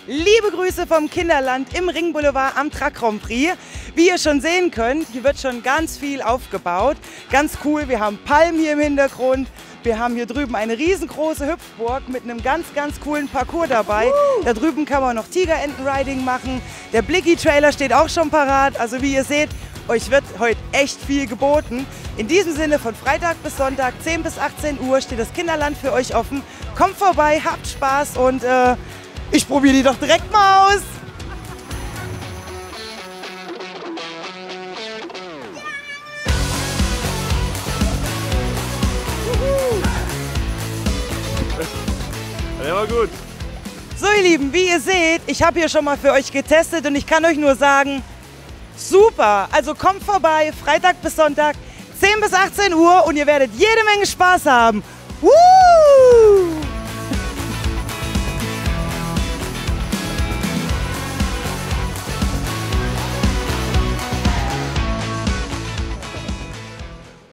Liebe Grüße vom Kinderland im Ringboulevard am Truck Grand Prix. Wie ihr schon sehen könnt, hier wird schon ganz viel aufgebaut. Ganz cool, wir haben Palmen hier im Hintergrund. Wir haben hier drüben eine riesengroße Hüpfburg mit einem ganz coolen Parcours dabei. Da drüben kann man noch Tigerenten-Riding machen. Der Blicky-Trailer steht auch schon parat. Also wie ihr seht, euch wird heute echt viel geboten. In diesem Sinne von Freitag bis Sonntag, 10 bis 18 Uhr, steht das Kinderland für euch offen. Kommt vorbei, habt Spaß und ich probiere die doch direkt mal aus. Der war gut. So ihr Lieben, wie ihr seht, ich habe hier schon mal für euch getestet und ich kann euch nur sagen, super. Also kommt vorbei, Freitag bis Sonntag, 10 bis 18 Uhr und ihr werdet jede Menge Spaß haben. Woo!